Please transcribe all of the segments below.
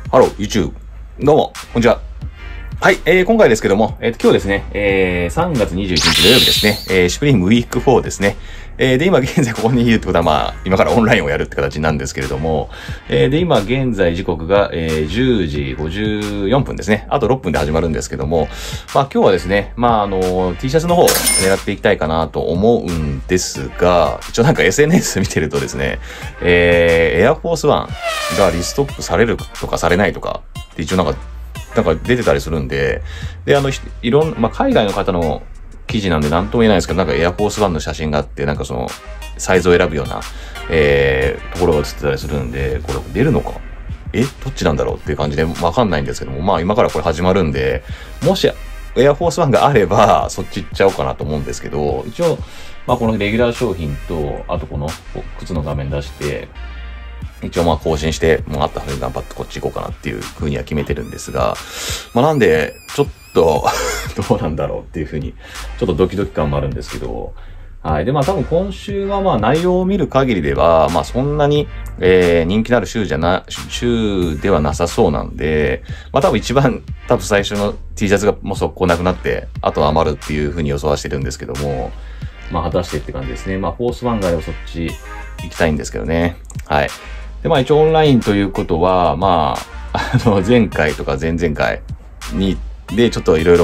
ハロー、YouTube。どうも、こんにちは。はい、今回ですけども、今日ですね、3月21日土曜日ですね、シュプリームウィーク4ですね。で、今現在ここにいるってことは、まあ、今からオンラインをやるって形なんですけれども、で、今現在時刻が、10時54分ですね。あと6分で始まるんですけども、まあ今日はですね、まあT シャツの方を狙っていきたいかなと思うんですが、一応なんか SNS 見てるとですね、エアフォースワンがリストップされるとかされないとか、って一応なんか出てたりするんで、で、まあ、海外の方の記事なんで何とも言えないですけど、なんかエアフォースワンの写真があって、なんかその、サイズを選ぶような、ところが写ってたりするんで、これ出るのかどっちなんだろうっていう感じでわかんないんですけども、まあ今からこれ始まるんで、もしエアフォースワンがあれば、そっち行っちゃおうかなと思うんですけど、一応、まあこのレギュラー商品と、あとこの靴の画面出して、一応まあ更新して、もうあった方に頑張ってこっち行こうかなっていう風には決めてるんですが、まあなんで、ちょっと、どうなんだろうっていう風に、ちょっとドキドキ感もあるんですけど、はい。で、まあ多分今週はまあ内容を見る限りでは、まあそんなに、人気のある週ではなさそうなんで、まあ多分最初の T シャツがもう速攻なくなって、あとは余るっていう風に予想はしてるんですけども、まあ果たしてって感じですね。まあフォースワンがあればそっち行きたいんですけどね。はい。で、まあ一応オンラインということは、まあ、前回とか前々回で、ちょっといろいろ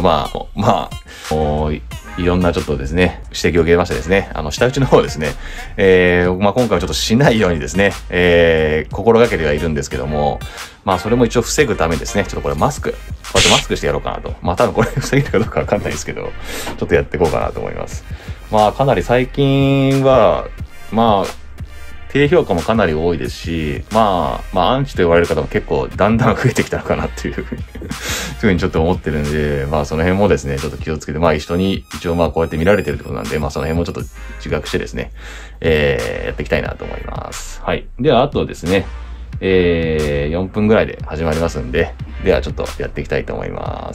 いろんなちょっとですね、指摘を受けましてですね、下打ちの方ですね、まあ今回はちょっとしないようにですね、心がけてはいるんですけども、まあそれも一応防ぐためにですね、ちょっとこれこうやってマスクしてやろうかなと。まあ多分これ防げるかどうかわかんないですけど、ちょっとやっていこうかなと思います。まあかなり最近は、まあ、低評価もかなり多いですし、まあ、アンチと言われる方も結構だんだん増えてきたのかなっていうふうにちょっと思ってるんで、まあその辺もですね、ちょっと気をつけて、まあ一応まあこうやって見られてるってことなんで、まあその辺もちょっと自覚してですね、やっていきたいなと思います。はい。では、あとですね、4分ぐらいで始まりますんで、ではちょっとやっていきたいと思います。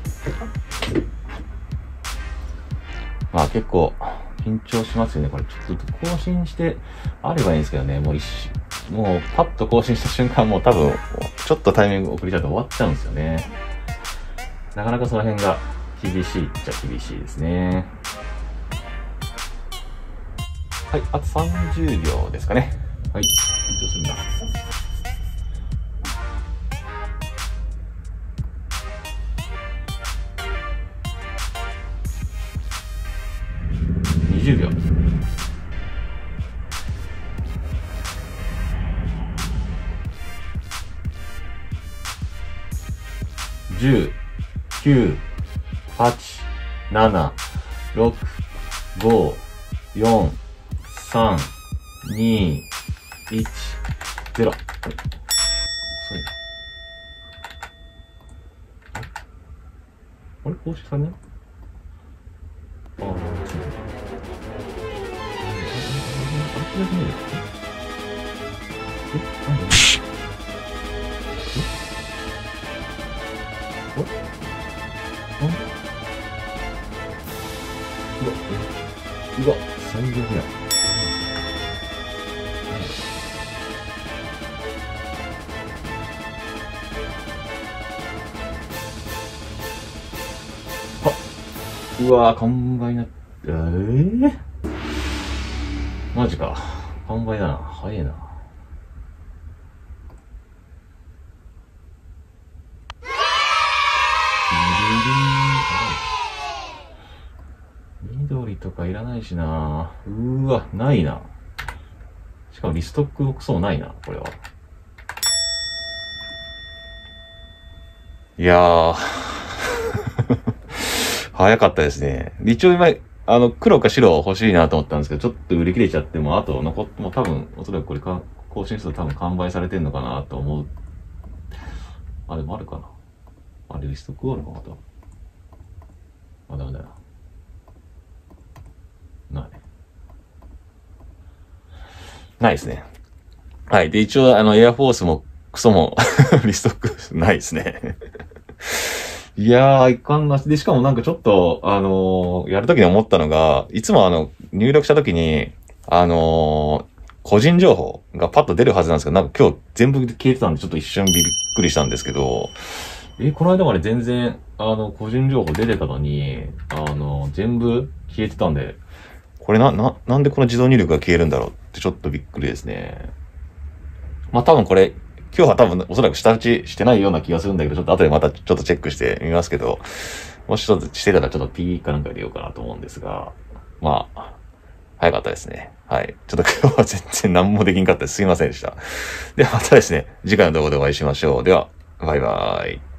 まあ結構、緊張しますよね。これちょっと更新してあればいいんですけどね。もうパッと更新した瞬間もう多分、ちょっとタイミング遅れちゃうと終わっちゃうんですよね。なかなかその辺が厳しいっちゃ厳しいですね。はい、あと30秒ですかね。はい、緊張するな。20秒。10、9、8、7、6、5、4、3、2、1、0。遅いな。あれ公式さんねああ、うわ、最悪や。うわ、完売なって、マジか。完売だな。早いな。緑とかいらないしな。うわ、ないな。しかもリストックもクソもないな、これは。いやー。早かったですね。一応今、黒か白欲しいなと思ったんですけど、ちょっと売り切れちゃっても、あと残っても多分、おそらくこれ更新すると多分完売されてんのかなと思う。あ、でもあるかな。あれ、リストックあるかまた。あ、ダメだな。ないですね。はい。で、一応、エアフォースもクソもリストックないですね。いやー、いかんなし。で、しかもなんかちょっと、やるときに思ったのが、いつも入力したときに、 個人情報がパッと出るはずなんですけど、なんか今日全部消えてたんでちょっと一瞬びっくりしたんですけど、この間まで全然、個人情報出てたのに、全部消えてたんで、これなんでこの自動入力が消えるんだろうってちょっとびっくりですね。まあ多分これ、今日は多分おそらく下打ちしてないような気がするんだけど、ちょっと後でまたちょっとチェックしてみますけど、もしちょっとしてたらちょっと P かなんか入れようかなと思うんですが、まあ、早かったですね。はい。ちょっと今日は全然何もできんかったです。すいませんでした。ではまたですね、次回の動画でお会いしましょう。では、バイバーイ。